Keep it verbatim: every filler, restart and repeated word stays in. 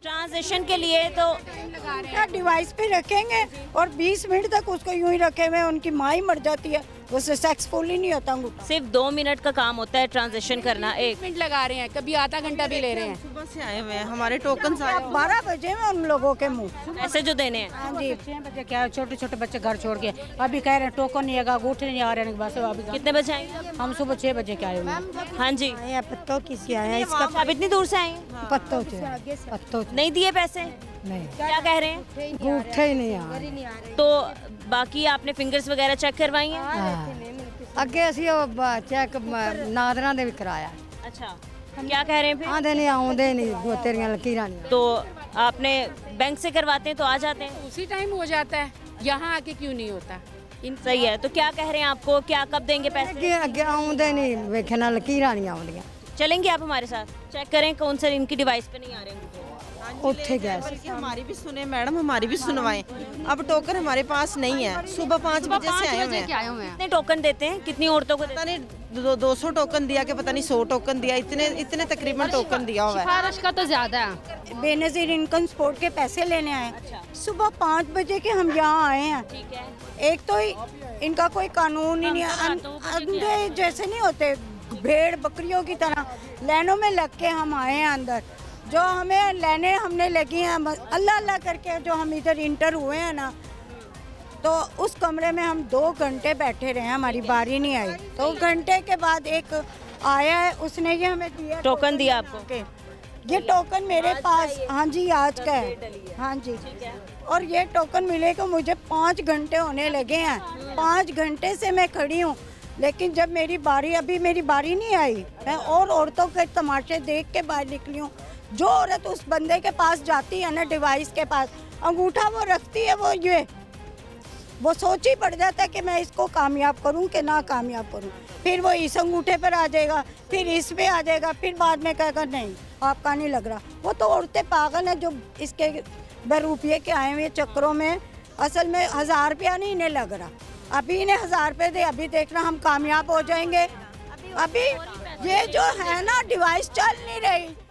Transition के लिए तो क्या डिवाइस पे रखेंगे और बीस मिनट तक उसको यूं ही रखे हुए, उनकी माँ ही मर जाती है, वो सक्सेसफुल ही नहीं होता अंगूठा। सिर्फ दो मिनट का काम होता है ट्रांजिशन करना, एक मिनट लगा रहे हैं, कभी आधा घंटा भी ले रहे हैं। सुबह से आए हुए हैं, हमारे टोकन आए हुए बारह बजे में उन लोगों के मुंह पैसे जो देने हैं। हाँ जी, छह बजे क्या छोटे छोटे बच्चे घर छोड़ के अभी कह रहे हैं टोकन नहीं आएगा, अंगूठे नहीं आ रहे हैं, बस अभी कितने बजे आएंगे? हम सुबह छह बजे के आए हुए हैं। हाँ जी, पत्तों किसी आया इसका आप इतनी दूर से आए हैं? पत्तों से पत्तों से नहीं दिए पैसे? नहीं, क्या कह रहे हैं? अंगूठे ही नहीं आ रहे। तो बाकी आपने फिंगर्स वगैरह चेक करवाई हैं? ਅੱਗੇ ਅਸੀਂ ਉਹ ਚੈੱਕ ਨਾਦਰਾਂ ਦੇ ਵੀ ਕਰਾਇਆ। अच्छा, क्या कह रहे हैं फिर? ਆਂਦੇ ਨਹੀਂ ਆਉਂਦੇ ਨਹੀਂ ਤੇਰੀਆਂ ਲਕੀਰਾਂ ਨਹੀਂ। तो आपने बैंक से करवाते हैं तो आ जाते हैं? उसी टाइम हो जाता है, यहाँ आके क्यों नहीं होता? सही है। तो क्या कह रहे हैं आपको, क्या कब देंगे पैसे? ਅੱਗੇ ਅੱਗੇ ਆਉਂਦੇ ਨਹੀਂ ਵੇਖੇ ਨਾਲ ਲਕੀਰਾਂ ਨਹੀਂ ਆਉਂਦੀਆਂ। चलेंगे आप हमारे साथ, चेक करें कौन से इनकी डिवाइस पे नहीं आ रहे हैं। ਉੱਥੇ गए बल्कि हमारी भी सुने मैडम, हमारी भी सुनवाएं। अब टोकन हमारे पास नहीं है, सुबह पाँच बजे से आए हुए हैं। कितने टोकन देते हैं, कितनी औरतों को देते पता नहीं दो, दो सौ टोकन दिया कि पता नहीं सौ टोकन दिया, इतने इतने तकरीबन टोकन दिया हुआ है। सिफारिश का तो ज्यादा है। बेनजीर इनकम सपोर्ट के पैसे लेने आए, सुबह पाँच बजे के हम यहाँ आए हैं। ठीक है। एक तो इनका कोई कानून ही नहीं है, अंधे जैसे नहीं होते, भेड़ बकरियों की तरह लाइनों में लग के हम आए हैं अंदर। जो हमें लेने हमने लगी हैं, अल्लाह अल्लाह करके जो हम इधर इंटर हुए हैं ना, तो उस कमरे में हम दो घंटे बैठे रहे, हमारी बारी नहीं आई। दो घंटे के बाद एक आया है, उसने ये हमें दिया टोकन दिया आपको? ये टोकन मेरे पास, हाँ जी आज का है, हाँ जी। और ये टोकन मिले को मुझे पाँच घंटे होने लगे हैं, पाँच घंटे से मैं खड़ी हूँ, लेकिन जब मेरी बारी, अभी मेरी बारी नहीं आई, मैं और औरतों के तमाशे देख के बाहर निकली हूँ। जो औरत उस बंदे के पास जाती है ना, डिवाइस के पास, अंगूठा वो रखती है, वो ये वो सोच ही पड़ जाता है कि मैं इसको कामयाब करूं कि ना कामयाब करूं। फिर वो इस अंगूठे पर आ जाएगा, फिर इस पे आ जाएगा, फिर बाद में कहेगा नहीं आपका नहीं लग रहा। वो तो औरतें पागल हैं जो इसके बे रुपये के आए हुए चक्करों में, असल में हज़ार रुपया नहीं इन्हें लग रहा। अभी इन्हें हज़ार रुपये दे, अभी देखना हम कामयाब हो जाएंगे। अभी ये जो है ना डिवाइस चल नहीं रही,